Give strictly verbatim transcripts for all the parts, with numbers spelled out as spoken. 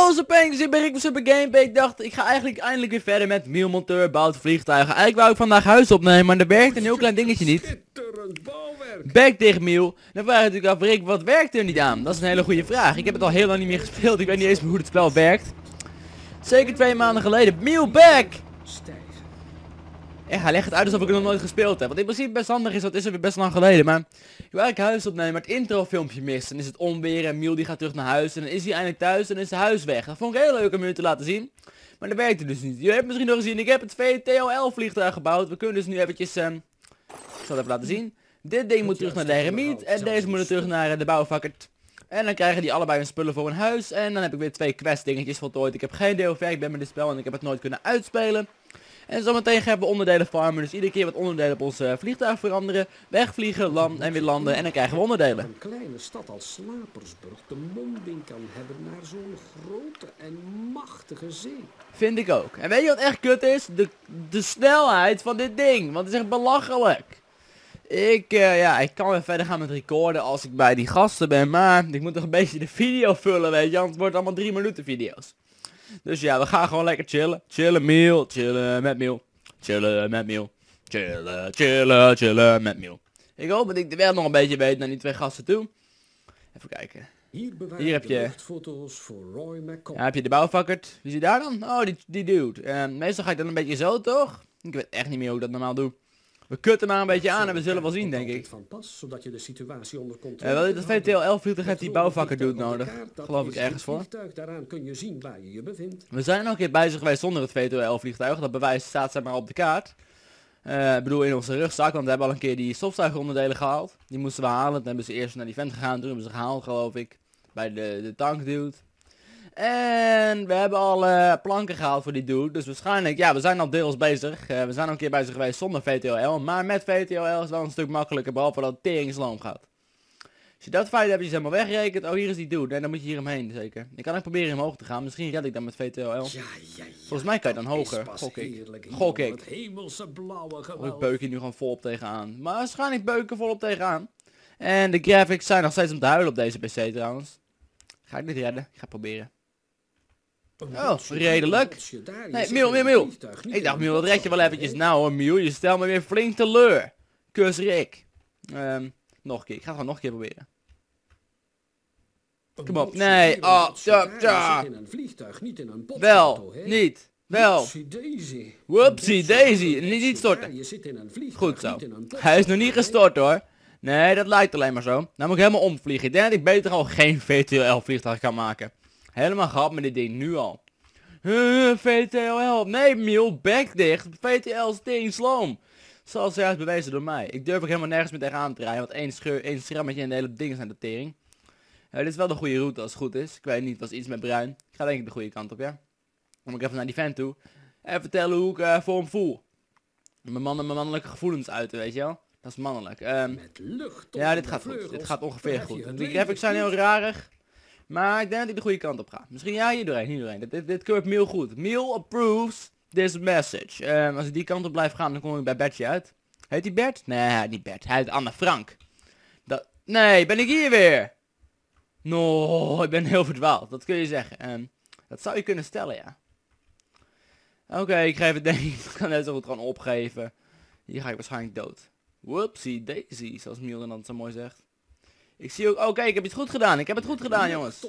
Yo, Superpanks, ik ben Rick van Super Gameplay. Ik dacht, ik ga eigenlijk eindelijk weer verder met Miel Monteur, bouwt vliegtuigen. Eigenlijk wou ik vandaag huis opnemen, maar er werkt een heel klein dingetje niet. Schitterend bouwwerk. Bek dicht, Miel. Dan vraag je natuurlijk af, Rick, wat werkt er niet aan? Dat is een hele goede vraag. Ik heb het al heel lang niet meer gespeeld. Ik weet niet eens meer hoe het spel werkt. Zeker twee maanden geleden. Miel, back! Stijgen. Echt, hij legt het uit alsof ik het nog nooit gespeeld heb. Want in principe best handig is, dat is er weer best lang geleden. Maar ik wil eigenlijk huis opnemen, maar het introfilmpje mist. Dan is het onweer en Miel die gaat terug naar huis. En dan is hij eindelijk thuis en dan is het huis weg. Dat vond ik heel leuk om jullie te laten zien. Maar dat werkte dus niet. Jullie hebben misschien nog gezien, ik heb het V T O L vliegtuig gebouwd. We kunnen dus nu eventjes, um, ik zal het even laten zien. Dit ding moet terug naar de heremiet en deze moet terug naar uh, de bouwvakker. En dan krijgen die allebei hun spullen voor een huis. En dan heb ik weer twee quest dingetjes voltooid. Ik heb geen D L V, ik ben met dit spel en ik heb het nooit kunnen uitspelen. En zometeen gaan we onderdelen farmen, dus iedere keer wat onderdelen op ons uh, vliegtuig veranderen. Wegvliegen, landen en weer landen en dan krijgen we onderdelen. Een kleine stad als Slapersburg de monding kan hebben naar zo'n grote en machtige zee. Vind ik ook. En weet je wat echt kut is? De, de snelheid van dit ding, want het is echt belachelijk. Ik, uh, ja, ik kan weer verder gaan met recorden als ik bij die gasten ben, maar ik moet toch een beetje de video vullen, weet je, want het wordt allemaal drie minuten video's. Dus ja, we gaan gewoon lekker chillen. Chillen, Miel. Chillen met Miel. Chillen met Miel. Chillen, chillen, chillen met Miel. Ik hoop dat ik de weg nog een beetje weet naar die twee gasten toe. Even kijken. Hier, Hier heb je... foto's voor Roy McCall. Ja, heb je de bouwvakker. Wie zit daar dan? Oh, die, die dude. Uh, meestal ga ik dan een beetje zo, toch? Ik weet echt niet meer hoe ik dat normaal doe. We kutten maar een beetje aan en we zullen wel zien, denk ik. Van pas, zodat je de situatie onder controle uh, wel, dat V T L L vliegtuig heeft die bouwvakker dude nodig. Geloof ik ergens voor. Daaraan kun je zien waar je je bevindt. We zijn nog een keer bezig geweest zonder het V T L L vliegtuig. Dat bewijs staat zeg maar op de kaart. Uh, ik bedoel in onze rugzak, want we hebben al een keer die stofzuigeronderdelen gehaald. Die moesten we halen. Toen hebben ze eerst naar die vent gegaan. Toen hebben ze gehaald, geloof ik. Bij de, de tank dude. En we hebben al uh, planken gehaald voor die dude. Dus waarschijnlijk, ja, we zijn al deels bezig. Uh, we zijn al een keer bezig geweest zonder V T O L. Maar met V T O L is het wel een stuk makkelijker. Behalve dat het teringsloom gaat. Als je dat feit hebt, je helemaal weggerekend. Oh, hier is die dude. En dan moet je hier omheen, zeker. Ik kan ook proberen omhoog te gaan. Misschien red ik dan met V T O L. Ja, ja, ja. Volgens mij kan je dan hoger. Gok ik. Gok ik. Het hemelse blauwe Of gewelf. ik beuk hier nu gewoon volop tegenaan. Maar waarschijnlijk beuken volop tegenaan. En de graphics zijn nog steeds om te huilen op deze P C trouwens. Ga ik dit redden? Ik ga het proberen. Oh, redelijk. Nee, Miel, Miel, Miel. Ik dacht, Miel, dat red je wel eventjes. Nou hoor, Miel, je stelt me weer flink teleur. Kus Rick. Um, nog een keer. Ik ga het gewoon nog een keer proberen. Kom op. Nee. Oh, tja, tja. Wel, niet. Wel. Whoopsie daisy. Niet, niet storten. Goed zo. Hij is nog niet gestort hoor. Nee, dat lijkt alleen maar zo. Nou moet ik helemaal omvliegen. Ik denk dat ik beter al geen V T O L vliegtuig kan maken. Helemaal gehad met dit ding, nu al. Uh, V T O L. Nee, Miel, bek dicht. V T L is ding sloom. Zoals juist bewezen door mij. Ik durf ook helemaal nergens meer tegenaan te rijden. Want één scheur, één schrammetje en de hele ding zijn de tering. Uh, dit is wel de goede route als het goed is. Ik weet niet, het was iets met bruin. Ik ga denk ik de goede kant op, ja. Dan moet ik even naar die vent toe. En vertellen hoe ik uh, voor hem voel. Mijn, man, mijn mannelijke gevoelens uiten, weet je wel. Dat is mannelijk. Um, ja, dit gaat goed. Dit gaat ongeveer goed. Die graphics zijn heel rarig. Maar ik denk dat ik de goede kant op ga. Misschien ja, hier doorheen, hier doorheen. Dit, dit, dit keurt Miel goed. Miel approves this message. Um, als ik die kant op blijf gaan, dan kom ik bij Bertje uit. Heet die Bert? Nee, niet Bert. Hij heet Anne Frank. Dat... Nee, ben ik hier weer? No, ik ben heel verdwaald. Dat kun je zeggen. Um, dat zou je kunnen stellen, ja. Oké, okay, ik geef het denk ik. Ik kan net zo goed gewoon opgeven. Hier ga ik waarschijnlijk dood. Whoopsie daisy, zoals Miel dan zo mooi zegt. Ik zie ook... Oh kijk, ik heb iets goed gedaan. Ik heb het goed gedaan, jongens.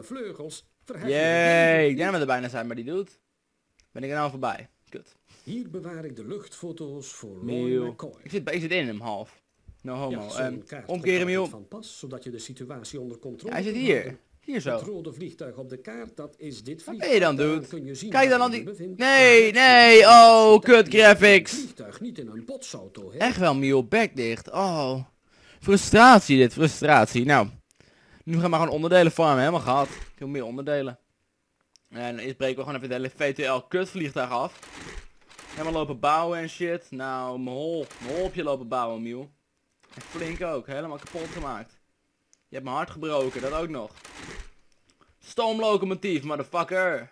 Jee, ik denk dat we er bijna zijn, maar die doet. Ben ik er nou voorbij? Kut. Hier bewaar ik de luchtfoto's voor Miel. Roy McCoy. Ik zit, ik zit in hem, half. No homo. Ja, um, omkeren, Miel. Van pas, zodat je de situatie onder controle ja, hij zit hier. Hier zo. Het rode vliegtuig op de kaart, dat is dit vliegtuig. Wat ben je dan, dude? Kun je zien Kijk dan aan die... bevindt. Nee, nee, oh, kut graphics. Vliegtuig niet in een botsauto, hè? Echt wel, Miel, bek dicht. Oh. Frustratie dit, frustratie. Nou. Nu gaan we maar gewoon onderdelen farmen, helemaal gehad. Ik heb meer onderdelen. En eerst breken we gewoon even het hele V T L kutvliegtuig af. Helemaal lopen bouwen en shit. Nou, mijn hol, mijn holpje lopen bouwen, Miel. En flink ook, helemaal kapot gemaakt. Je hebt mijn hart gebroken, dat ook nog. Stoomlocomotief, motherfucker.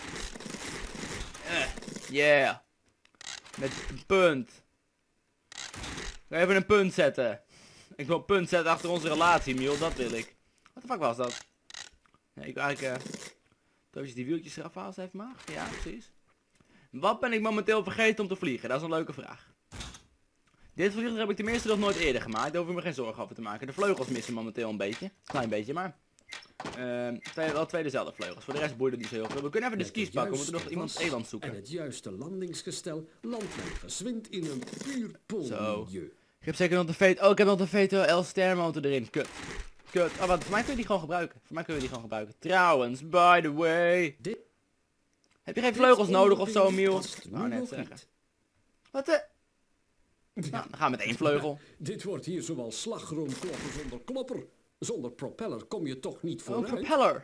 Uh, yeah. Met een punt. Ik ga even een punt zetten. Ik wil een punt zetten achter onze relatie, Miel, dat wil ik. Wat de fuck was dat? Nee, ik wil eigenlijk... Uh... Trouwens, die wieltjes eraf haalt, heeft maar. Ja, precies. Wat ben ik momenteel vergeten om te vliegen? Dat is een leuke vraag. Dit vliegtuig heb ik tenminste nog nooit eerder gemaakt. Daar hoef ik me geen zorgen over te maken. De vleugels missen momenteel een beetje. Klein beetje, maar. Uh, twee, wel twee dezelfde vleugels. Voor de rest boeit het niet zo heel veel. We kunnen even de skis pakken. We moeten nog iemand eland zoeken. En het juiste landingsgestel landt men gezwind in een puur poolmilieu. Ik heb zeker nog de V T... Oh, ik heb nog de V T L Ster motor erin. Kut. Kut. Oh, wat? Voor mij kun je die gewoon gebruiken. Voor mij kunnen we die gewoon gebruiken. Trouwens, by the way. Dit... Heb je geen vleugels nodig of zo, Miel? Nou, net zeggen. Wat de... Nou, dan gaan we met één vleugel. Dit wordt hier zowel slagroomkloppen zonder klopper. Zonder propeller kom je toch niet vooruit. Oh, propeller.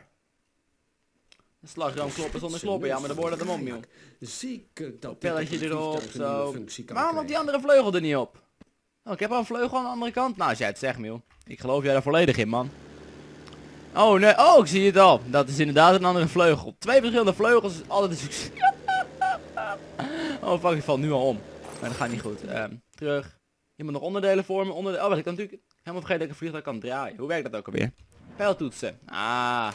Een slagroomkloppen zonder kloppen, ja, maar dan wordt het hem om, Miel. Zeker dat propellertje erop, zo. Waarom had die andere vleugel er niet op? Oh, ik heb al een vleugel aan de andere kant. Nou, als jij het zegt, Miel. Ik geloof jij er volledig in, man. Oh, nee. Oh, ik zie het al. Dat is inderdaad een andere vleugel. Twee verschillende vleugels is altijd een succes. Oh, fuck, ik val nu al om. Maar dat gaat niet goed. Um, terug. Iemand nog onderdelen voor me. Onderdelen. Oh, wat ik kan natuurlijk helemaal vergeten dat ik een vliegtuig kan draaien. Hoe werkt dat ook alweer? Pijltoetsen. Ah.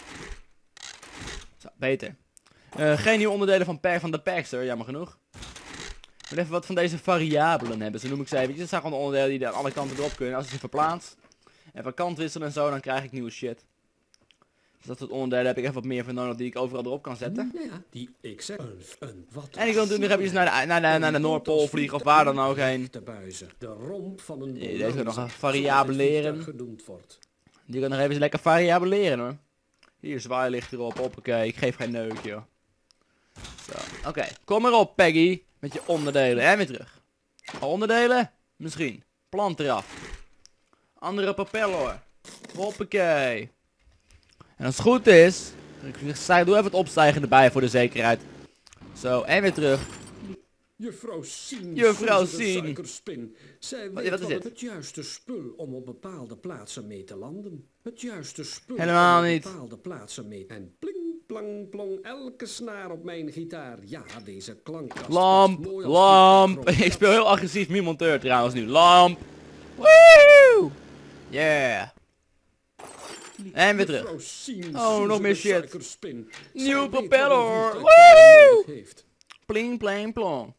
Zo, beter. Uh, geen nieuwe onderdelen van, per, van de Paxter, jammer genoeg. Ik wil even wat van deze variabelen hebben, zo noem ik ze eventjes. Dat zijn gewoon de onderdelen die aan alle kanten erop kunnen. Als ik ze verplaats en van kant wisselen en zo, dan krijg ik nieuwe shit. Dus dat soort onderdelen heb ik even wat meer van nodig die ik overal erop kan zetten. Ja, die ik zeg. Een, een, wat en ik wil natuurlijk nog even naar de, naar de, naar de Noordpool vliegen of waar dan ook heen. De romp van een nee, deze kan nog een variabeleren. Die kan nog even lekker variabeleren hoor. Hier, zwaailicht erop, hoppakee. Ik geef geen neuk, joh. Zo, oké. Okay. Kom maar op, Peggy. Met je onderdelen. En weer terug. Onderdelen? Misschien. Plant eraf. Andere propeller. Hoppakee. En als het goed is... Ik doe even het opstijgen erbij voor de zekerheid. Zo, en weer terug. Juffrouw Sien. Juffrouw Sien. Zij weet wat is dit? Het juiste spul om op bepaalde plaatsen mee te landen. Het juiste spul helemaal om op niet. bepaalde plaatsen mee. En pling, plang, plong, elke snaar op mijn gitaar. Ja, deze klankkast. Lamp, lamp. Ik speel heel agressief monteur trouwens nu. Lamp. Woehoe. Yeah. En weer terug. Oh, nog meer shit. Nieuw propeller. Woehoe. Pling, pling, plong.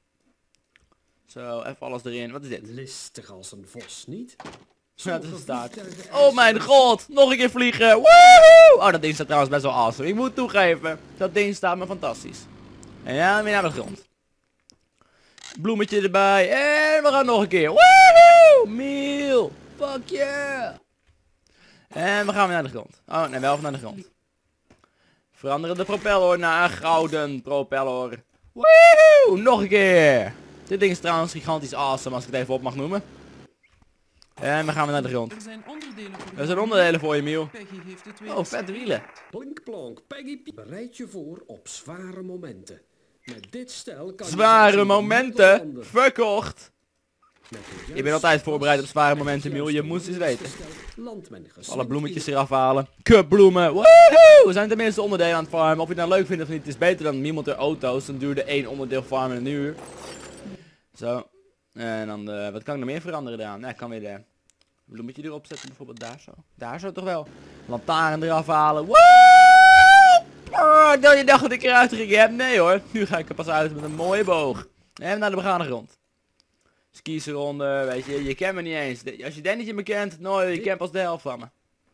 Zo, even alles erin. Wat is dit? Listig als een vos, niet? Ja, het is een staart. Oh mijn god, nog een keer vliegen. Woehoe! Oh, dat ding staat trouwens best wel awesome. Ik moet toegeven, dat ding staat me fantastisch. En ja, weer naar de grond. Bloemetje erbij. En we gaan nog een keer. Woehoe! Miel. Fuck yeah. En we gaan weer naar de grond. Oh, nee, wel naar de grond. Veranderen de propeller naar gouden propeller. Woehoe! Nog een keer. Dit ding is trouwens gigantisch awesome als ik het even op mag noemen. En we gaan weer naar de grond. Er zijn onderdelen voor, er zijn onderdelen voor je, Miel. Oh, vette wielen. Plink plonk, Peggy. Bereid je voor op zware momenten. Met dit stel kan zware je momenten? Verkocht. Je bent altijd voorbereid op zware momenten, Miel. Je moest eens weten. Alle bloemetjes eraf halen. Kutbloemen. Woehoe! We zijn tenminste onderdelen aan het farmen. Of je het nou leuk vindt of niet. Het is beter dan niemand er auto's. Dan duurde één onderdeel farmen een uur. Zo. En dan, uh, wat kan ik nog meer veranderen daaraan? Ja, ik kan weer de bloemetje erop zetten, bijvoorbeeld daar zo. Daar zo toch wel. Lantaarn eraf halen. Woehoe! Oh, dat je dacht dat ik eruit ging heb. Nee hoor. Nu ga ik er pas uit met een mooie boog. En naar de begane grond. Skis eronder, weet je. Je kent me niet eens. Als je denkt dat je me kent, nou, je kent pas de helft van me.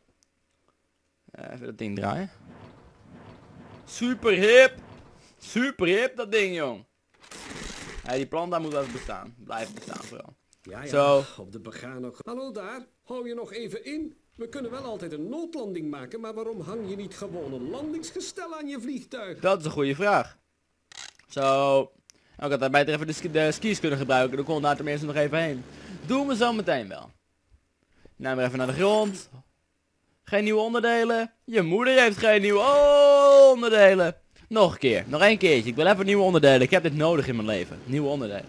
Even dat ding draaien. Super hip. Super hip dat ding, jong. Ja, die plant daar moet wel bestaan. Blijven bestaan vooral. Ja, ja, zo. Op de begane... Hallo daar, hou je nog even in? We kunnen wel altijd een noodlanding maken, maar waarom hang je niet gewoon een landingsgestel aan je vliegtuig? Dat is een goede vraag. Zo. Ook had daarbij even de, ski de skis kunnen gebruiken, dan kon we daar tenminste nog even heen. Doen we zo meteen wel. Nou, weer even naar de grond. Geen nieuwe onderdelen. Je moeder heeft geen nieuwe oh, onderdelen. Nog een keer. Nog één keertje. Ik wil even nieuwe onderdelen. Ik heb dit nodig in mijn leven. Nieuwe onderdelen.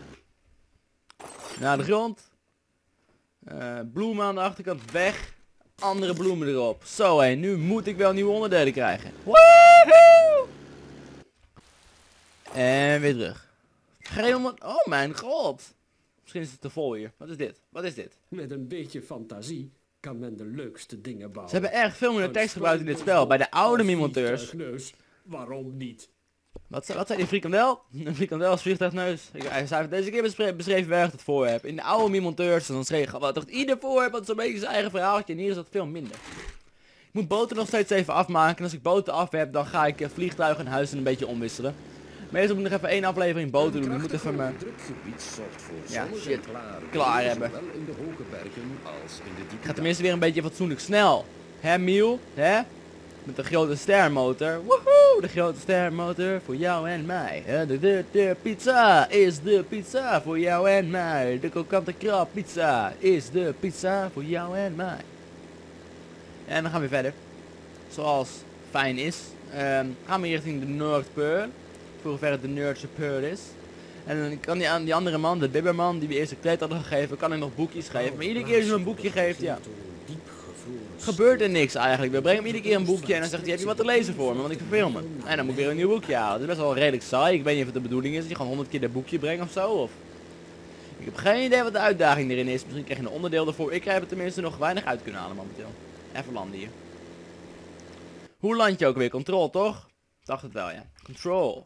Naar de grond. Uh, bloemen aan de achterkant weg. Andere bloemen erop. Zo hé. Nu moet ik wel nieuwe onderdelen krijgen. Woehoe! En weer terug. Geen onder... Oh mijn god. Misschien is het te vol hier. Wat is dit? Wat is dit? Met een beetje fantasie kan men de leukste dingen bouwen. Ze hebben erg veel meer tekst gebruikt in dit spel. Bij de oude Mimonteurs Waarom niet? Wat, wat zei die frikandel? Een frikandel is vliegtuigneus. Ik, hij zei deze keer beschreven, beschreven waar ik het voor heb. In de oude Mimonteurs, dan schreef wat toch ieder voor heb, want zo'n beetje zijn eigen verhaaltje. En hier is dat veel minder. Ik moet boten nog steeds even afmaken. En als ik boten af heb, dan ga ik uh, vliegtuigen en huizen een beetje omwisselen. Meestal moet ik nog even één aflevering boten doen. Ik moet even mijn... Ja, shit. Klaar hebben. Ik ga tenminste weer een beetje fatsoenlijk snel. Hè, Miel? Hè? Met de grote stermotor. Woehoe! De grote stermotor voor jou en mij. De, de, de pizza is de pizza voor jou en mij. De kokante krab pizza is de pizza voor jou en mij. En dan gaan we verder. Zoals fijn is. Um, gaan we richting de Noordpool. Voor zover het de Noordse Pool is. En dan kan die, aan die andere man, de bibberman, die we eerst een kleed hadden gegeven, kan ik nog boekjes geven. Maar iedere keer als je een boekje geeft, ja, gebeurt er niks eigenlijk. We brengen hem iedere keer een boekje en dan zegt hij, heb je wat te lezen voor me, want ik verveel me. En dan moet ik weer een nieuw boekje halen. Dat is best wel redelijk saai. Ik weet niet of het de bedoeling is dat je gewoon honderd keer dat boekje brengt of zo. Of... Ik heb geen idee wat de uitdaging erin is. Misschien krijg je een onderdeel ervoor. Ik heb er tenminste nog weinig uit kunnen halen momenteel. Even landen hier. Hoe land je ook weer? Control, toch? Dacht het wel, ja. Control.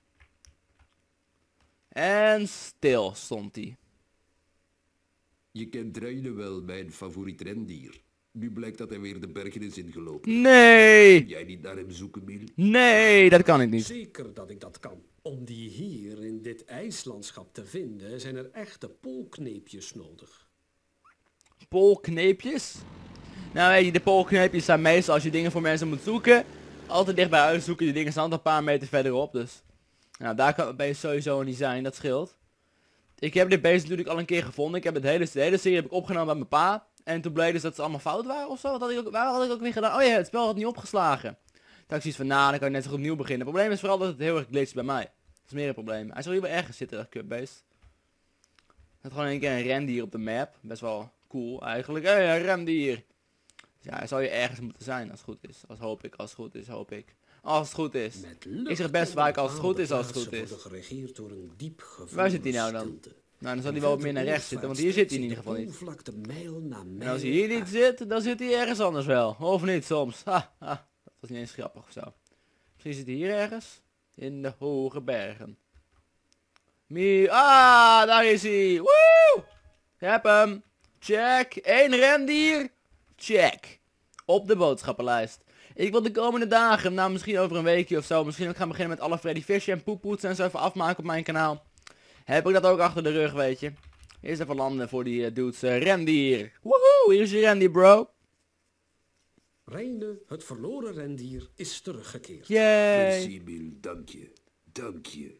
En stil stond hij. Je kent Reine wel, mijn favoriet rendier. Nu blijkt dat hij weer de bergen is ingelopen. Nee! Jij niet naar hem zoeken, Miel? Nee, dat kan ik niet. Zeker dat ik dat kan. Om die hier in dit ijslandschap te vinden, zijn er echte poolkneepjes nodig. Poolkneepjes? Nou weet je, de poolkneepjes zijn meestal als je dingen voor mensen moet zoeken. Altijd dicht bij huis zoeken, die dingen staan een paar meter verderop, dus... Nou, daar kan, ben je sowieso niet zijn, dat scheelt. Ik heb dit beest natuurlijk al een keer gevonden. Ik heb het hele, de hele serie heb ik opgenomen bij mijn pa. En toen bleek dus dat ze allemaal fout waren of zo. Wat had ik ook, waar had ik ook weer gedaan? Oh ja, het spel had niet opgeslagen. Toen had ik zoiets van, nou, dan kan je net zo goed opnieuw beginnen. Het probleem is vooral dat het heel erg glitcht bij mij. Dat is meer een probleem. Hij zal hier wel ergens zitten, dat kutbeest. Het gewoon een keer een rendier op de map. Best wel cool eigenlijk. Hé, hey, een rendier. Dus ja, hij zal hier ergens moeten zijn als het goed is. Als hoop ik, als het goed is, hoop ik. Als het goed is. Ik zeg best vaak als het goed is, als het goed is. Waar zit hij nou dan? Nou, dan zal hij wel wat meer naar rechts zitten, want hier zit hij in ieder geval niet. En als hij hier niet zit, dan zit hij ergens anders wel. Of niet soms. Ha, ha. Dat was niet eens grappig of zo. Misschien zit hij hier ergens. In de hoge bergen. Mie ah, daar is hij. Woe! Je hebt hem. Check. Eén rendier. Check. Op de boodschappenlijst. Ik wil de komende dagen, nou misschien over een weekje of zo, misschien ook gaan beginnen met alle Freddy Fisher en poepoets en zo even afmaken op mijn kanaal. Heb ik dat ook achter de rug, weet je. Eerst even landen voor die uh, dudes. Uh, rendier. Woehoe, hier is je rendier, bro. Reine, het verloren rendier, is teruggekeerd. Yay. Merci, Miel, dank je. Dank je.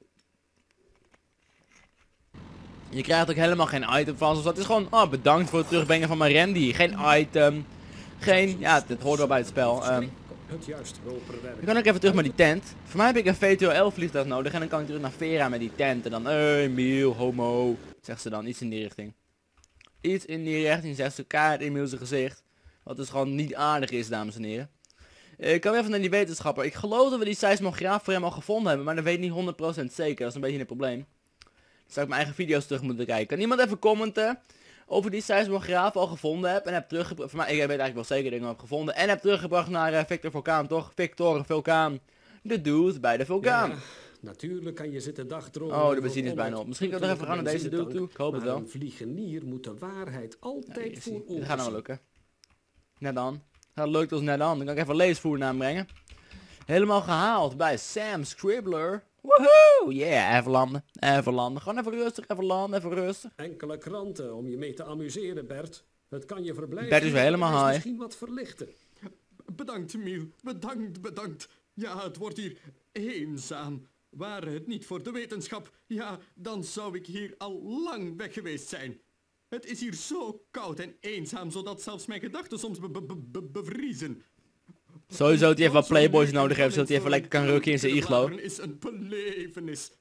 Je krijgt ook helemaal geen item van, dus dat is gewoon, oh, bedankt voor het terugbrengen van mijn rendier. Geen item. Geen, ja, dit hoort wel bij het spel. Um, Het juist dan kan ik even terug met die tent. Voor mij heb ik een V T O L vliegtuig nodig en dan kan ik terug naar Vera met die tent. En dan, hey, Miel, homo, zegt ze dan, iets in die richting. Iets in die richting, zegt ze, kaart in Miel zijn gezicht. Wat dus gewoon niet aardig is, dames en heren. Ik kan weer even naar die wetenschapper. Ik geloof dat we die seismograaf voor hem al gevonden hebben, maar dat weet ik niet honderd procent zeker. Dat is een beetje een probleem. Dan zou ik mijn eigen video's terug moeten kijken. Kan iemand even commenten of ik die seismograaf al gevonden heb en heb teruggebracht. Voor mij, ik weet eigenlijk wel zeker dat ik hem heb gevonden. En heb teruggebracht naar uh, Victor Vulkaan, toch? Victor Vulkaan. De dude bij de vulkaan. Ja, natuurlijk kan je zitten dagdromen. Oh, de benzine is bijna op. Misschien kan ik nog even gaan naar deze dude toe. Ik hoop het wel. Een vliegenier moet de waarheid altijd Ja, voor ogen zien. Dat gaat nou zien. lukken. Net dan. Dat lukt ons net dan. Dan kan ik even leesvoer naar hem brengen. Helemaal gehaald bij Sam Scribbler. Woehoe! Yeah, even landen. Even landen. Gewoon even rustig, even landen, even rustig. Enkele kranten om je mee te amuseren, Bert. Het kan je verblijven. Bert is weer helemaal high. Misschien wat verlichten. Bedankt, Miel. Bedankt, bedankt. Ja, het wordt hier eenzaam. Ware het niet voor de wetenschap, ja, dan zou ik hier al lang weg geweest zijn. Het is hier zo koud en eenzaam, zodat zelfs mijn gedachten soms be be be bevriezen. Sowieso dat hij even wat playboys nodig heeft, zodat hij even lekker kan rukken in zijn iglo. is een belevenis.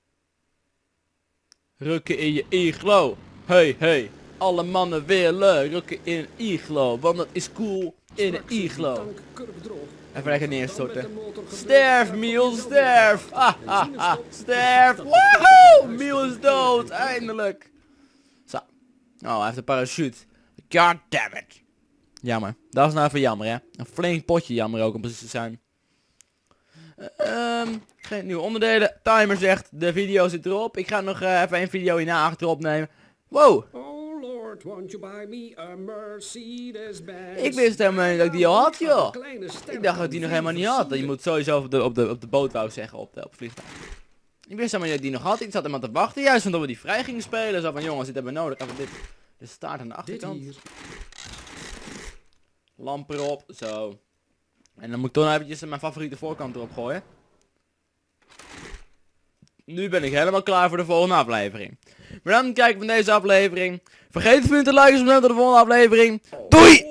Rukken in je iglo. Hey, hey. Alle mannen willen rukken in een iglo, want dat is cool in een iglo. Even lekker neerstorten. Sterf, Miel, sterf! Ah, ah, ah, sterf! Woehoe! Miel is dood, eindelijk! Zo. Oh, hij heeft een parachute. God damn it. Jammer. Dat is nou even jammer, hè. Een flink potje jammer ook, om precies te zijn. Um, geen nieuwe onderdelen. Timer zegt, de video zit erop. Ik ga nog uh, even een video hierna achterop opnemen. Wow. Oh Lord, won't you buy me a Mercedes-Benz? Ik wist helemaal niet dat ik die al had, joh. Ik dacht dat ik die nog helemaal niet had. Je moet sowieso op de, op de, op de boot, wou ik zeggen, op de, op het vliegtuig. Ik wist helemaal niet dat ik die nog had. Ik zat helemaal te wachten, juist omdat we die vrij gingen spelen. Zo van, jongens, dit hebben we nodig. Even dit, de staart aan de achterkant. Lamp erop, zo. En dan moet ik toch nog eventjes mijn favoriete voorkant erop gooien. Nu ben ik helemaal klaar voor de volgende aflevering. Maar dan kijken we van deze aflevering. Vergeet het niet te liken, subscriben tot de volgende aflevering. Doei!